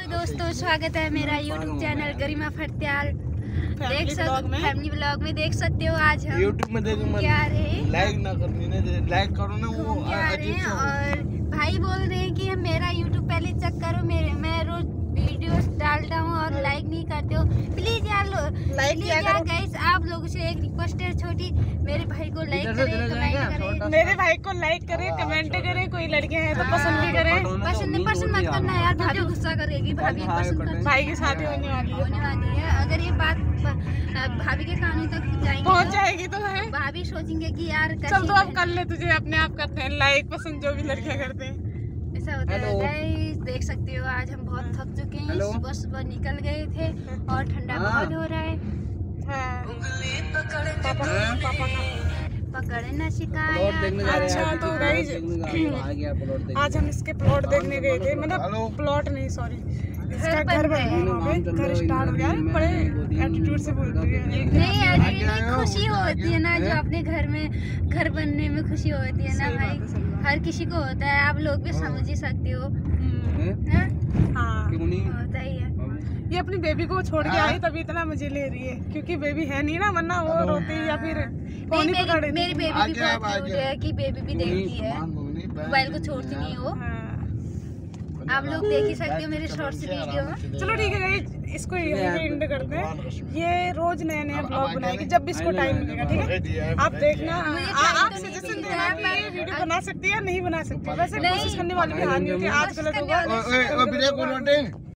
दोस्तों, स्वागत है मेरा YouTube channel Garima Fatiyal family blog में। देख सकते हो आज हम YouTube में क्या रहे, लाइक ना करनी ना, लाइक करो ना, वो क्या रहे हैं। और भाई बोल रहे हैं कि मेरा YouTube पहले चेक करो, मैं रोज वीडियोस डालता हूँ और लाइक नहीं करते हो। प्लीज यार गाइस, आप लोगों से एक रिक्वेस्ट है छोटी, मेरे भाई को लाइक करें, कमेंट करें, मेरे भाई को लाइक करें, कमेंट करें। कोई लड़कियां हैं तो पसंद भी करें। पसंद मत करना यार, भाभी गुस्सा करेगी। भाभी पसंद करती, भाई की शादी होने वाली है। अगर ये बात भाभी के कानों तक पहुंच जाएगी तो है, भाभी सोचेंगे कि यार चल तो अब कर ले, तुझे अपने आप करते हैं लाइक पसंद, जो भी लड़कियां करते हैं ऐसा होता है। गाइस देख सकते हो आज हम बहुत थक चुके हैं, सुबह निकल गए थे और ठंडा बहुत हो रहा है। पकड़े ना शिकायत। अच्छा तो गाइस आज हम इसके प्लॉट देखने गए थे, मतलब प्लॉट नहीं सॉरी, इसका घर बन रहा है, घर स्टार्ट हो गया है। बड़े एटीट्यूड से बोल रही है। नहीं, खुशी होती है ना जो अपने घर में घर बनने में खुशी होती है ना भाई, हर किसी को होता है। आप लोग भी समझ ही सकते हो। हाँ होता ही है। ये अपनी बेबी को छोड़ के आई तभी इतना मजे ले रही है, क्योंकि बेबी है नहीं ना, वरना वो रोती या फिर मेरी बेबी भी बहुत क्यूट है कि बेबी भी देखती है, मोबाइल को छोड़ती नहीं हो। आप लोग देख ही सकते हो मेरे शॉर्ट्स वीडियो में। चलो ठीक है, इसको एंड करते हैं। ये रोज नए नए ब्लॉग बनाएगी जब भी इसको टाइम मिलेगा, ठीक है। आप देखना, आप सजेशन देना कि ये वीडियो बना सकती है या नहीं बना सकती। वैसे कोशिश करने वाली भी हार नहीं होती, आज गलत होगा।